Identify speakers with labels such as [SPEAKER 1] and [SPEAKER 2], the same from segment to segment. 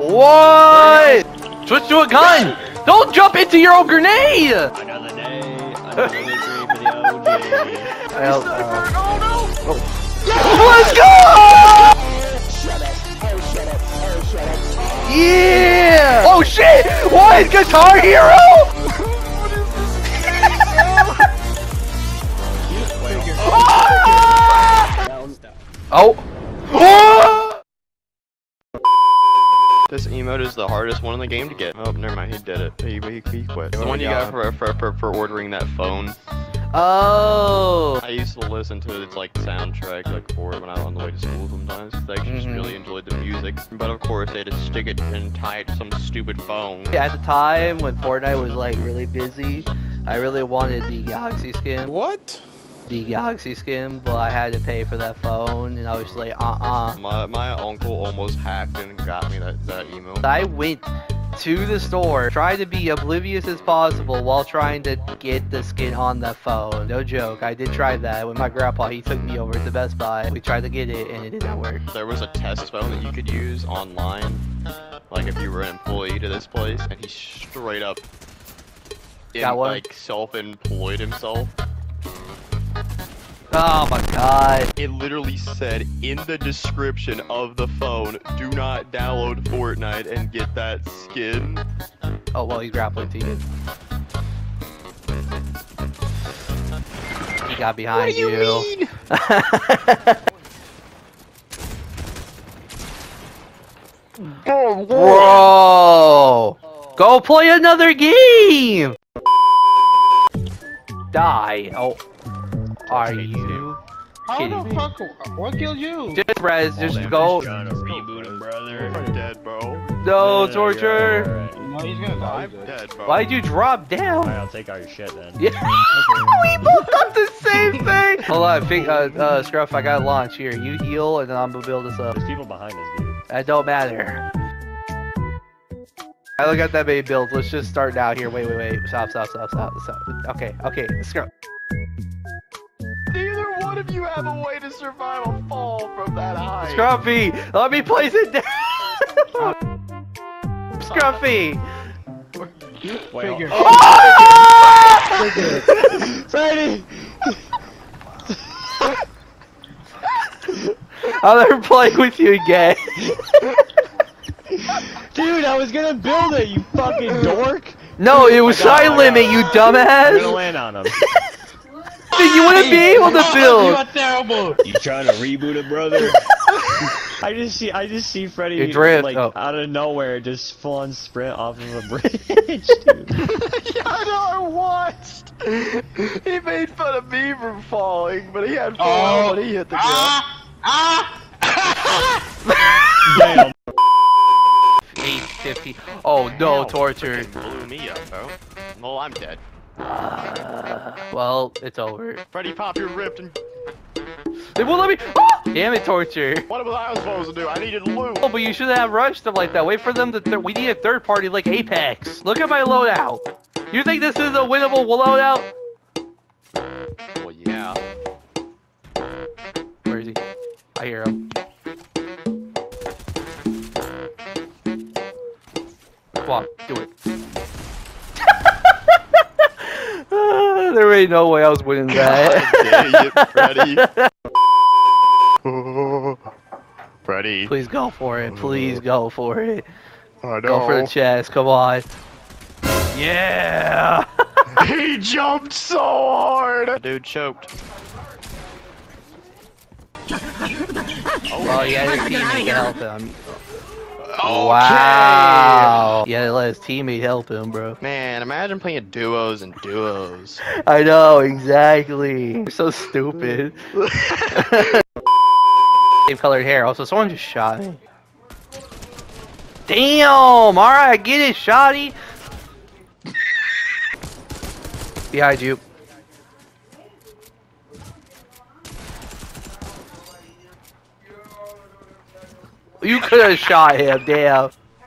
[SPEAKER 1] What? Switch to a gun! Don't jump into your own grenade!
[SPEAKER 2] Another day, another dream for the OG.
[SPEAKER 1] Let's go! Yeah! Oh shit! What? Guitar Hero? Oh!
[SPEAKER 3] This emote is the hardest one in the game to get. Oh, never mind, he did it. He quit. The one you got for ordering that phone.
[SPEAKER 1] Oh!
[SPEAKER 3] I used to listen to its like soundtrack like for it when I was on the way to school sometimes. I actually just really enjoyed the music. But of course they had to stick it and tie it to some stupid phone.
[SPEAKER 1] At the time when Fortnite was like really busy, I really wanted the Galaxy skin.
[SPEAKER 4] What?
[SPEAKER 1] The Galaxy skin, but I had to pay for that phone, and I was just like,
[SPEAKER 3] My uncle almost hacked and got me that emote.
[SPEAKER 1] I went to the store, tried to be oblivious as possible while trying to get the skin on the phone. No joke, I did try that with my grandpa. He took me over to Best Buy. We tried to get it, and it did not work.
[SPEAKER 3] There was a test phone that you could use online, like if you were an employee to this place, and he straight up self-employed himself.
[SPEAKER 1] Oh my god.
[SPEAKER 3] It literally said in the description of the phone, do not download Fortnite and get that skin.
[SPEAKER 1] Oh, well, he's grappling to you. He got behind you. What do you mean? Bro! Go play another game! Die. Oh. Are you kidding me?
[SPEAKER 4] What killed you?
[SPEAKER 1] Just res, just go.
[SPEAKER 2] Trying to reboot him, brother.
[SPEAKER 3] I'm dead, bro.
[SPEAKER 1] No, Torture.
[SPEAKER 4] No, he's gonna die.
[SPEAKER 3] I'm dead, bro.
[SPEAKER 1] Why'd you drop down?
[SPEAKER 2] Alright, I'll take all your shit then.
[SPEAKER 1] Yeah. We both got the same thing. Hold on, Scruff, I got launch here. You heal, and then I'm gonna build this up.
[SPEAKER 2] There's people behind us, dude.
[SPEAKER 1] That don't matter. I look at that many builds. Let's just start now here. Wait. Stop. Okay, Scruff.
[SPEAKER 3] Neither one of you have a way to survive a fall from that high.
[SPEAKER 1] Scruffy, let me place it down. Scruffy.
[SPEAKER 2] Wait,
[SPEAKER 1] Freddy. I'll never play with you again.
[SPEAKER 2] dude, I was gonna build it, you fucking dork.
[SPEAKER 1] No, it was side limit, you dumbass.
[SPEAKER 2] I'm gonna land on him.
[SPEAKER 1] You wouldn't be able to build.
[SPEAKER 4] You are terrible.
[SPEAKER 2] You trying to reboot it, brother? I just see Freddy like out of nowhere just full on sprint off of a bridge, dude.
[SPEAKER 3] Yeah, I know, I watched. He made fun of me for falling, but he had fallen when he hit the ground.
[SPEAKER 2] Damn.
[SPEAKER 1] 850. Oh no, Torture.
[SPEAKER 3] Blew me up, bro. Well, I'm dead.
[SPEAKER 1] Well, it's over.
[SPEAKER 3] Freddy, pop your ripped and.
[SPEAKER 1] They won't let me. Oh! Damn it, Torture.
[SPEAKER 3] What was I supposed to do? I needed loot.
[SPEAKER 1] Oh, but you shouldn't have rushed them like that. Wait for them to. We need a third party like Apex. Look at my loadout. You think this is a winnable loadout?
[SPEAKER 3] Well, yeah.
[SPEAKER 1] Where is he? I hear him. Come on, do it. There ain't no way I was winning that.
[SPEAKER 3] Freddy. Freddy.
[SPEAKER 1] Please go for it. Please go for it.
[SPEAKER 3] I know.
[SPEAKER 1] Go for the chest. Come on. Yeah.
[SPEAKER 3] He jumped so hard. Dude choked.
[SPEAKER 1] Oh, yeah, his teammate can help him.
[SPEAKER 3] Okay.
[SPEAKER 1] Wow. Yeah, let his teammate help him, bro.
[SPEAKER 3] Man, imagine playing duos and duos.
[SPEAKER 1] I know, exactly. You're so stupid. Same colored hair. Also, someone just shot me. Damn! Alright, get it, shotty! Behind you. You could have shot him, damn.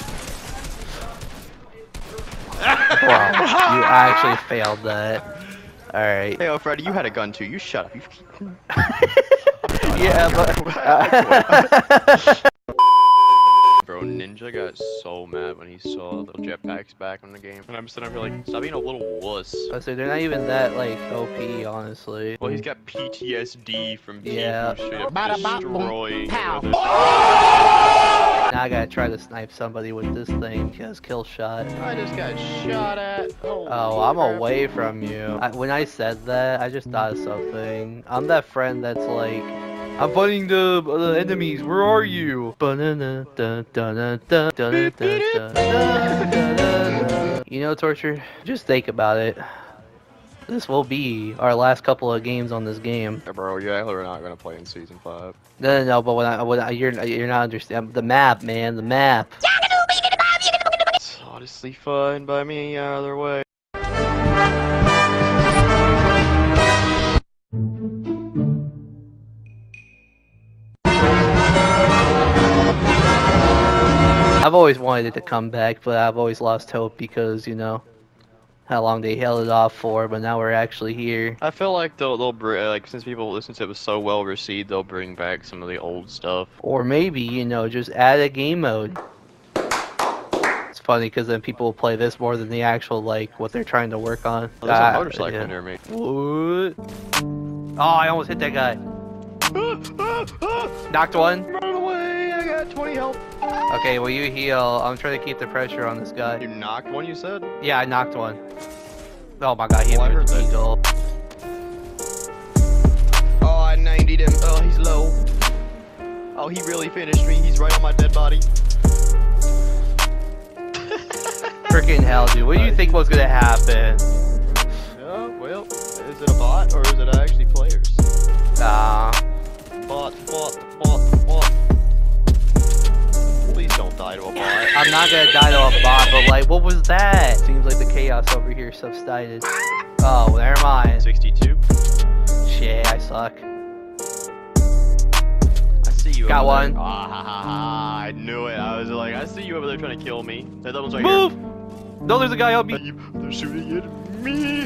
[SPEAKER 1] Wow, you actually failed that. Alright.
[SPEAKER 3] Hey, Freddy, you had a gun too. You shut up. You...
[SPEAKER 1] Yeah, but...
[SPEAKER 3] Bro, ninja. Ninja got so mad when he saw the jetpacks back in the game. And I'm sitting up here like, stop being a little wuss.
[SPEAKER 1] I say they're not even that like OP, honestly.
[SPEAKER 3] Well, he's got PTSD from
[SPEAKER 1] yeah.
[SPEAKER 3] destroying.
[SPEAKER 1] Now I gotta try to snipe somebody with this thing because kill shot.
[SPEAKER 3] I just got shot at.
[SPEAKER 1] Oh, I'm away from you. When I said that, I just thought of something. I'm that friend that's like, I'm fighting the enemies. Where are you? You know, Torture? Just think about it. This will be our last couple of games on this game.
[SPEAKER 3] Yeah, bro, yeah, we're not gonna play in season 5.
[SPEAKER 1] No, but you're not understanding the map, man. The map.
[SPEAKER 3] It's honestly fine by me either way.
[SPEAKER 1] I've always wanted it to come back, but I've always lost hope because, you know, how long they held it off for, but now we're actually here.
[SPEAKER 3] I feel like they'll bring, like, since people listen to it was so well received, they'll bring back some of the old stuff.
[SPEAKER 1] Or maybe, you know, just add a game mode. It's funny because then people will play this more than the actual, like, what they're trying to work on.
[SPEAKER 3] Oh, there's a motorcycle near me.
[SPEAKER 1] What? Oh, I almost hit that guy. Knocked one.
[SPEAKER 3] Run away, I got 20 health.
[SPEAKER 1] Okay, well you heal. I'm trying to keep the pressure on this guy.
[SPEAKER 3] You knocked one, you said?
[SPEAKER 1] Yeah, I knocked one. Oh my god, he hit me with the eagle.
[SPEAKER 3] Oh, I 90'd him. Oh, he's low. Oh, he really finished me. He's right on my dead body.
[SPEAKER 1] Freaking hell, dude. What do you think was gonna happen?
[SPEAKER 3] Well, is it a bot or is it actually players? Bot. Please don't die to a bot.
[SPEAKER 1] I'm not gonna die to a bot, but like, what was that? Seems like the chaos over here subsided. Oh, never mind.
[SPEAKER 3] 62.
[SPEAKER 1] Shit, I suck.
[SPEAKER 3] I see you.
[SPEAKER 1] Got one.
[SPEAKER 3] I knew it. I was like, I see you over there trying to kill me. That one's right
[SPEAKER 1] Move!
[SPEAKER 3] here.
[SPEAKER 1] No, there's a guy on me.
[SPEAKER 3] They're shooting at me.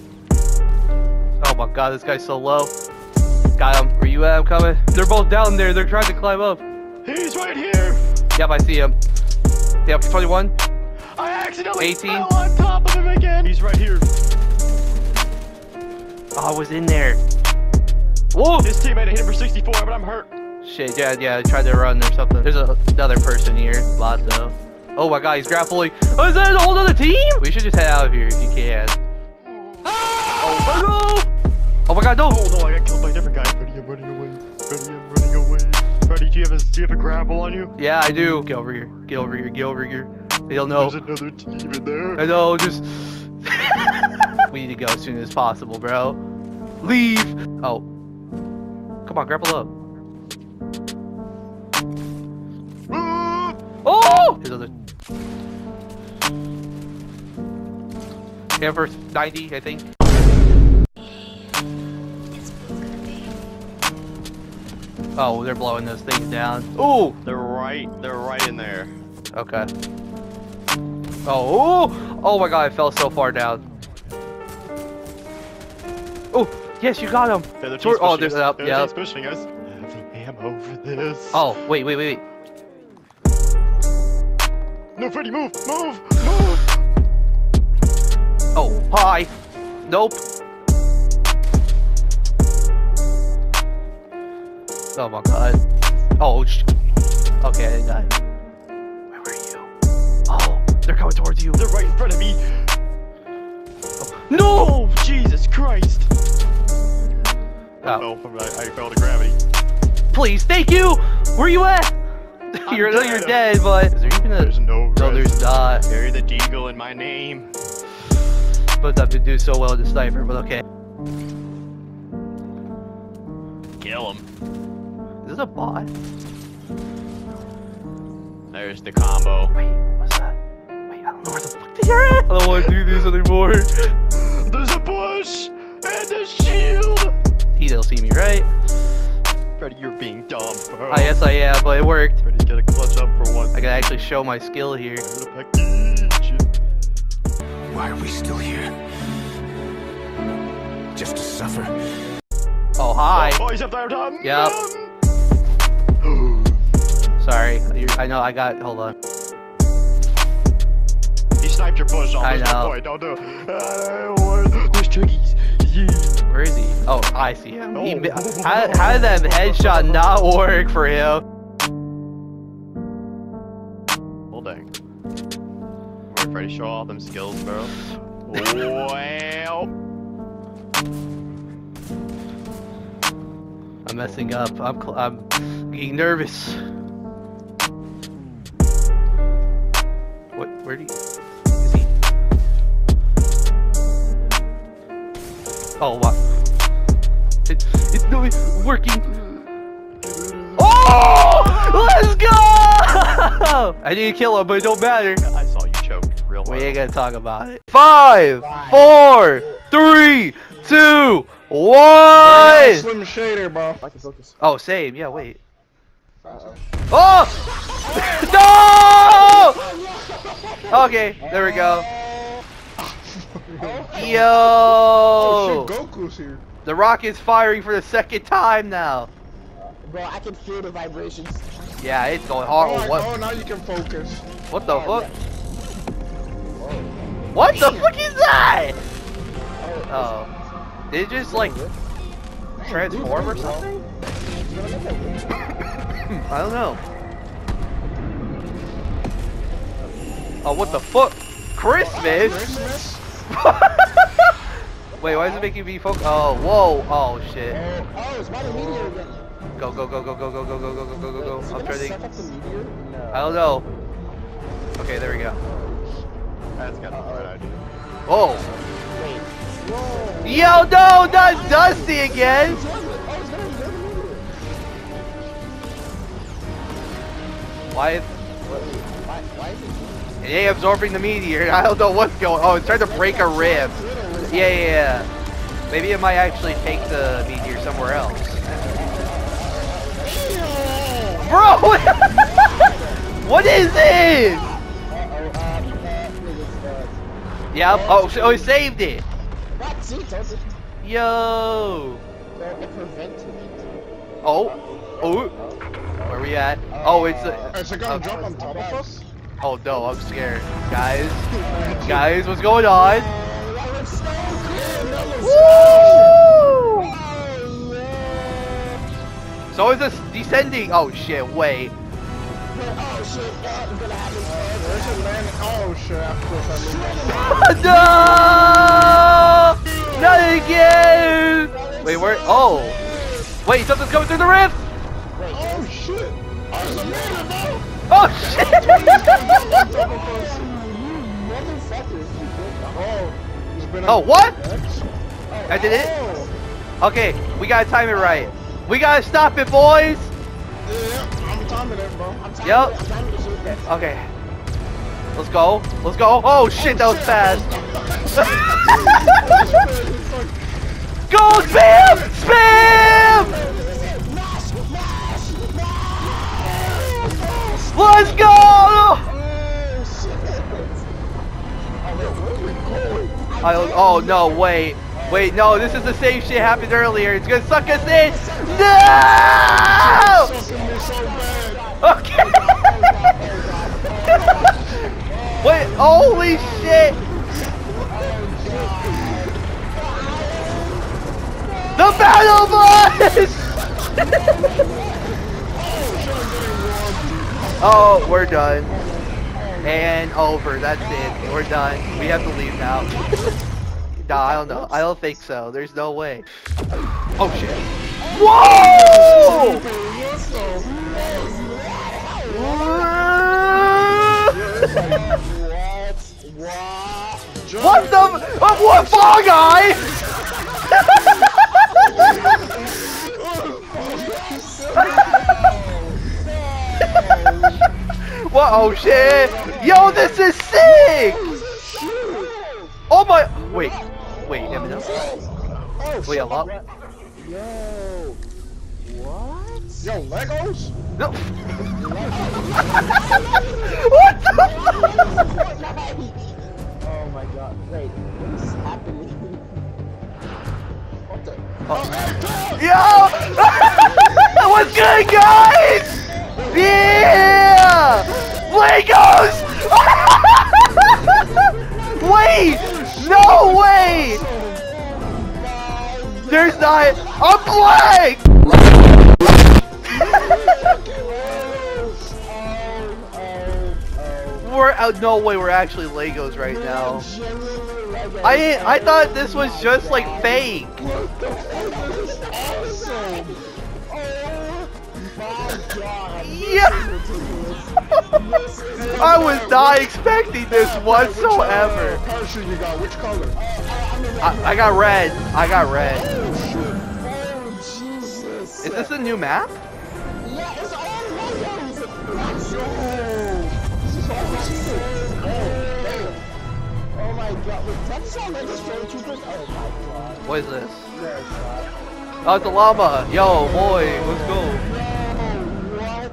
[SPEAKER 1] Oh my god, this guy's so low. Got him. Where you at? I'm coming. They're both down there. They're trying to climb up.
[SPEAKER 3] He's right here.
[SPEAKER 1] Yep, I see him. Yep, 21.
[SPEAKER 3] I accidentally
[SPEAKER 1] 18.
[SPEAKER 3] fell on top of him again. He's right here.
[SPEAKER 1] Oh, I was in there. Whoa!
[SPEAKER 3] His teammate hit him for 64, but I'm hurt.
[SPEAKER 1] Shit, yeah, I tried to run or something. There's another person here. Bot though. Oh my god, he's grappling. Oh, is that a whole other team? We should just head out of here if you can. Oh no! Oh my god, no!
[SPEAKER 3] Oh no, I got killed by a different guy. Freddy, I'm running away. Freddy, I'm running away. Freddy, do you have a grapple on you?
[SPEAKER 1] Yeah, I do. Get over here. Get over here. Get over here. They'll know.
[SPEAKER 3] There's another team in there.
[SPEAKER 1] I know, just... We need to go as soon as possible, bro. Leave! Oh. Come on, grapple up. Oh! Here's other... Yeah, for 90, I think. Oh, they're blowing those things down. Ooh!
[SPEAKER 3] They're right in there.
[SPEAKER 1] Okay. Oh, oh my god, I fell so far down. Oh, yes, you got him.
[SPEAKER 3] Yeah,
[SPEAKER 1] Oh, there's up. Yeah.
[SPEAKER 3] Pushing us. I have the ammo for this.
[SPEAKER 1] Oh, wait.
[SPEAKER 3] No, Freddy, move.
[SPEAKER 1] Oh, hi. Nope. Oh my god. Oh, okay, I died. Where were you? Oh, they're coming towards you.
[SPEAKER 3] They're right in front of me.
[SPEAKER 1] Oh. No!
[SPEAKER 3] Oh, Jesus Christ.
[SPEAKER 1] Oh.
[SPEAKER 3] I fell to gravity.
[SPEAKER 1] Please, thank you! Where you at? You're dead, but... Is there even a...
[SPEAKER 3] There's no
[SPEAKER 1] there's not.
[SPEAKER 3] Carry the deagle in my name.
[SPEAKER 1] But that did do so well to Sniper, but okay.
[SPEAKER 3] Kill him.
[SPEAKER 1] Is this a bot?
[SPEAKER 3] There's the combo.
[SPEAKER 1] Wait, what's that? Wait, I don't know where the fuck they are at! I don't want to do this anymore.
[SPEAKER 3] There's a bush! And a shield!
[SPEAKER 1] He'll see me, right?
[SPEAKER 3] Freddy, you're being dumb, bro.
[SPEAKER 1] Yes, I am, but it worked.
[SPEAKER 3] Freddy's gotta clutch up for once.
[SPEAKER 1] I can actually show my skill here.
[SPEAKER 5] Why are we still here? Just to suffer?
[SPEAKER 1] Oh, hi.
[SPEAKER 3] Oh, he's up there, Tom.
[SPEAKER 1] Yep. Sorry. I know, hold on.
[SPEAKER 3] sniped your push off.
[SPEAKER 1] I know.
[SPEAKER 3] Boy, don't do it. There's turkeys. Yeah.
[SPEAKER 1] Where is he? Oh, I see him. How did that headshot not work for him?
[SPEAKER 3] Well, dang. We're ready to show off them skills, bro. Well.
[SPEAKER 1] I'm messing up. I'm getting nervous. What? Where do you? Is he? Oh, what? It's no, it's working. Oh! Let's go! I need to kill him, but it don't matter.
[SPEAKER 3] I saw you choke real hard.
[SPEAKER 1] We ain't gonna talk about it. 5, 4, 3, 2, 1.
[SPEAKER 4] Slim shader, bro. I can focus.
[SPEAKER 1] Oh, same. Yeah, wait.
[SPEAKER 4] Uh-oh.
[SPEAKER 1] Oh! No! Okay, there we go. Yo!
[SPEAKER 4] Oh shit, Goku's here.
[SPEAKER 1] The rocket's firing for the second time now.
[SPEAKER 6] Bro, I can feel the vibrations.
[SPEAKER 1] Yeah, it's going hard.
[SPEAKER 4] Alright,
[SPEAKER 1] What?
[SPEAKER 4] oh, now you can focus.
[SPEAKER 1] What the fuck? What the fuck is that? Oh. Did it just like transform or something? I don't know. Oh, what the fuck? Christmas?
[SPEAKER 4] Christmas?
[SPEAKER 1] Wait, why is it making me focus? Oh, whoa. Oh, shit.
[SPEAKER 6] Oh, it's about a meteor again.
[SPEAKER 1] Go, go, go, go, go, go, go, go, go, go, go, go, go. I'm trying to...
[SPEAKER 6] Suck up the meteor? No.
[SPEAKER 1] I don't know. Okay, there we go.
[SPEAKER 3] That's got the right idea.
[SPEAKER 1] Oh.
[SPEAKER 6] Wait. Whoa.
[SPEAKER 1] Yo, no, not Dusty again. Why is...
[SPEAKER 6] Why is it?
[SPEAKER 1] It ain't absorbing the meteor. I don't know what's going on. Oh, it's trying to break a rib. Yeah. Maybe it might actually take the meteor somewhere else. Bro! What is this? Yep. Oh, it saved it.
[SPEAKER 6] What? See, does it?
[SPEAKER 1] Yo.
[SPEAKER 6] It prevented it.
[SPEAKER 1] Oh. Where we at? Oh, it's
[SPEAKER 4] Is it gonna jump on top of us?
[SPEAKER 1] Oh no, I'm scared. Guys, what's going on? Woo! So is this descending? Oh shit, wait.
[SPEAKER 6] Oh shit, that is gonna happen.
[SPEAKER 4] Where's it landing? Oh shit, of course I moved.
[SPEAKER 1] No! Not again! Wait, where? Oh! Wait, something's coming through the rift!
[SPEAKER 4] Oh shit! There's a man, bro!
[SPEAKER 1] Oh shit! Oh, what? I did it? Okay, we gotta time it right. We gotta stop it, boys!
[SPEAKER 4] Yeah, I'm timing it, bro.
[SPEAKER 1] Yep. Okay. Let's go. Let's go. Oh shit, that was fast. Go spam! Spam! Let's go! Oh no, wait. Wait, no, this is the same shit happened earlier. It's gonna suck us in. No! Okay. Wait, holy shit! The battle bus! Oh, we're done. And over. That's it. We're done. We have to leave now. Nah, I don't know. I don't think so. There's no way. Oh shit. Whoa! What the? What Fall Guy? What? Oh shit! Yo, this is sick! Oh my! Wait, let me know. Wait, a lot.
[SPEAKER 6] Yo. What?
[SPEAKER 4] Yo, Legos?
[SPEAKER 1] No. What the fuck?
[SPEAKER 6] Oh my god. Wait, what is happening? What the?
[SPEAKER 1] Yo! What's good, guys? Yeah! Legos! way! No way! There's not. I'm black! We're out. No way. We're actually Legos right now. I thought this was just like fake. Yeah. I was not expecting this whatsoever.
[SPEAKER 4] You got which color?
[SPEAKER 1] I got red. I got red.
[SPEAKER 6] Oh, Jesus.
[SPEAKER 1] Is this a new map?
[SPEAKER 6] Yeah, it's all Legos. Oh my god. Wait, that's all Legos Stormtroopers? Oh my god.
[SPEAKER 1] What is this?
[SPEAKER 6] No, it's not.
[SPEAKER 1] Oh, it's a llama. Yo, boy, let's go.
[SPEAKER 6] What?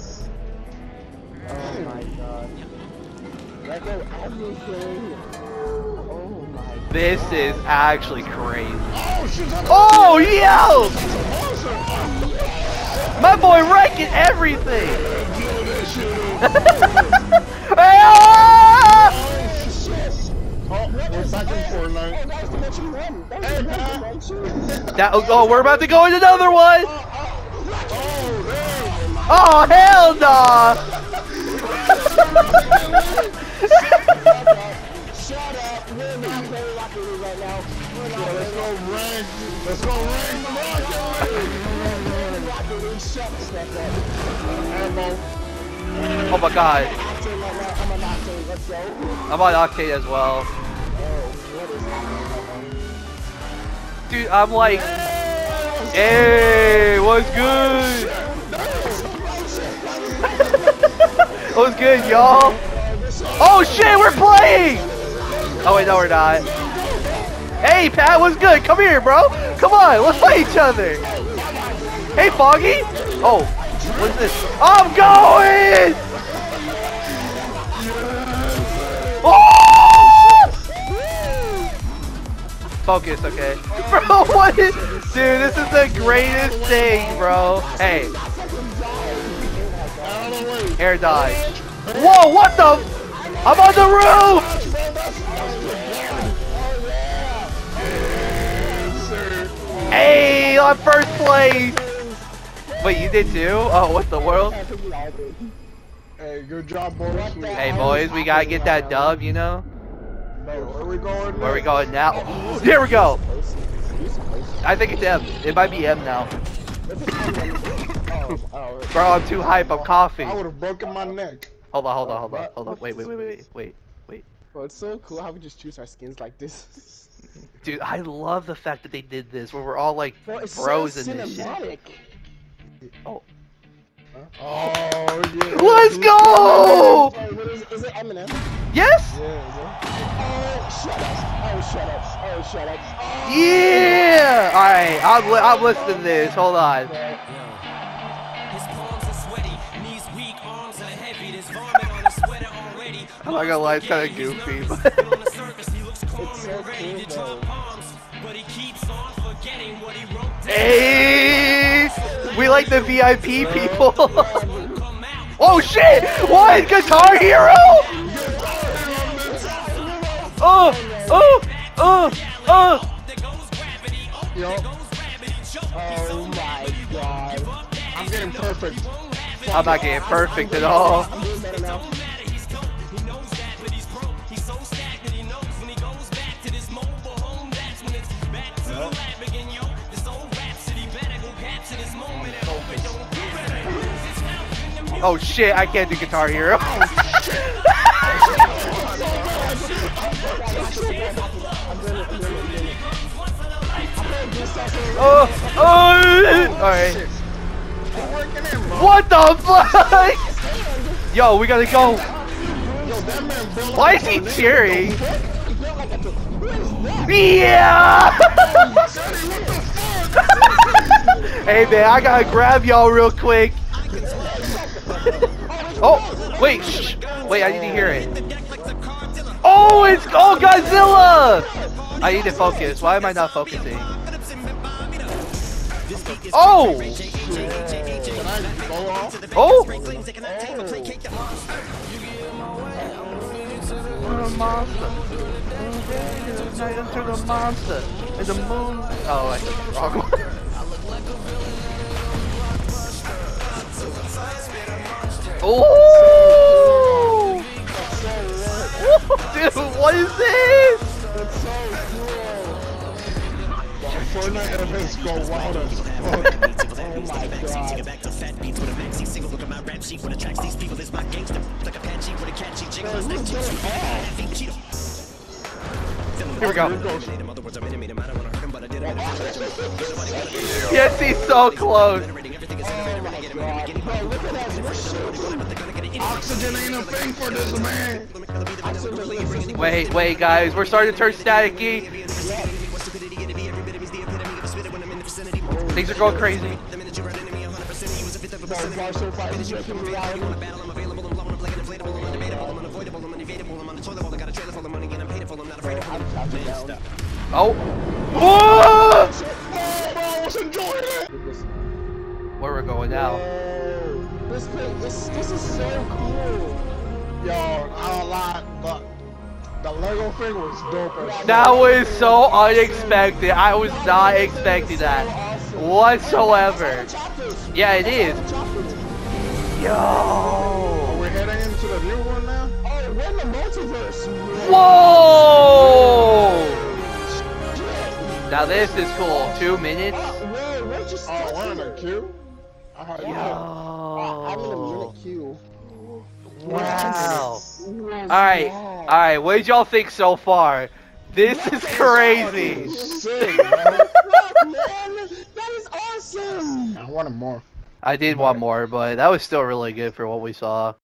[SPEAKER 6] Oh my god. Lego everything. Oh my god.
[SPEAKER 1] This is actually crazy.
[SPEAKER 4] Oh, shit.
[SPEAKER 1] Oh, yo! My boy wrecking everything. Ah!
[SPEAKER 4] We're back in Fortnite.
[SPEAKER 1] Oh, we're about to go in another one. Oh, hell nah.
[SPEAKER 6] Shut up. We're not playing Rocket League right now. We're not
[SPEAKER 4] Let's go rank. Let's go rank.
[SPEAKER 6] Rocket League. Shut the fuck up.
[SPEAKER 4] Ammo.
[SPEAKER 1] Oh my god.
[SPEAKER 6] Octane right now. I'm on Octane. Let's go.
[SPEAKER 1] I'm on Octane as well.
[SPEAKER 6] Oh, what is happening right now?
[SPEAKER 1] Dude, I'm like, hey, what's good? What's good, y'all? Oh shit, we're playing! Oh wait, no we're not. Hey Pat, what's good? Come here, bro. Come on, let's play each other. Hey Foggy. Oh, what's this? I'm going! Oh! Focus, okay. Bro, what is... Dude, this is the greatest thing, bro. Hey. Air dodge. Whoa, what the... I'm on the roof! Hey, I'm first place! Wait, you did too? Oh, what the world?
[SPEAKER 4] Hey, good job, boys.
[SPEAKER 1] Hey, boys, we gotta get that dub, you know?
[SPEAKER 4] Where we going?
[SPEAKER 1] Where are we going now? Here we go! I think it's M. It might be M now. Bro, I'm too hype. I'm coughing.
[SPEAKER 4] I would have broken my neck.
[SPEAKER 1] Hold on. Wait.
[SPEAKER 6] Bro, it's so cool how we just choose our skins like this.
[SPEAKER 1] Dude, I love the fact that they did this, where we're all like
[SPEAKER 6] Bro, it's
[SPEAKER 1] bros
[SPEAKER 6] so
[SPEAKER 1] in this shit.
[SPEAKER 6] cinematic.
[SPEAKER 1] Oh.
[SPEAKER 4] Oh, yeah.
[SPEAKER 1] Let's go!
[SPEAKER 6] Wait, is it Eminem?
[SPEAKER 1] Yes?
[SPEAKER 6] Oh, shut up. Oh, shut up.
[SPEAKER 1] Yeah! Alright, I'm listening to this. Hold on. I'm not gonna lie, it's kinda goofy, but...
[SPEAKER 6] It's so cool,
[SPEAKER 1] Hey! We like the VIP people! Oh shit! What? Guitar Hero?
[SPEAKER 4] Yo.
[SPEAKER 6] Oh my god.
[SPEAKER 4] I'm getting perfect.
[SPEAKER 1] I'm not getting perfect at all.
[SPEAKER 6] I'm doing better now.
[SPEAKER 1] Oh shit, I can't do Guitar Hero. Alright. What the fuck? Yo, we gotta go. Why is he cheering? Yeah! Hey man, I gotta grab y'all real quick. Oh, wait, shh. Wait, I need to hear it. Oh, it's Godzilla! I need to focus. Why am I not focusing? Oh! Oh! the monster. Night into the monster. And the moon. Oh, I took the wrong one. Oh! Dude, what is this?
[SPEAKER 4] It's so cool. Fortnite events go wild as fuck. Oh my god.
[SPEAKER 1] Here we go. Yes, he's so close.
[SPEAKER 4] Oxygen ain't a thing for this man.
[SPEAKER 1] Wait, guys, we're starting to turn staticky. Things are going crazy. Oh! Whoa!
[SPEAKER 4] I was enjoying it.
[SPEAKER 1] Where we're going now?
[SPEAKER 6] This is so cool.
[SPEAKER 4] Yo, I don't lie, but the Lego thing was dope as shit.
[SPEAKER 1] That was so unexpected. I was not expecting that whatsoever. Yeah, it is. Yo!
[SPEAKER 4] Are we heading into the new one now?
[SPEAKER 6] Oh, we're in the multiverse.
[SPEAKER 1] Whoa! Now this is cool. 2 minutes.
[SPEAKER 6] We're just.
[SPEAKER 4] Oh, we're in a queue?
[SPEAKER 6] I'm in a minute queue.
[SPEAKER 1] Wow. Alright, what did y'all think so far? This is crazy.
[SPEAKER 4] Sick, man.
[SPEAKER 6] That is awesome.
[SPEAKER 4] I wanted more.
[SPEAKER 1] I did want more, but that was still really good for what we saw.